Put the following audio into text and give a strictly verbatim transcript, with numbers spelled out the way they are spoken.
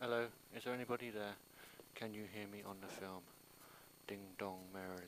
Hello, is there anybody there? Can you hear me on the film? Ding dong merrily.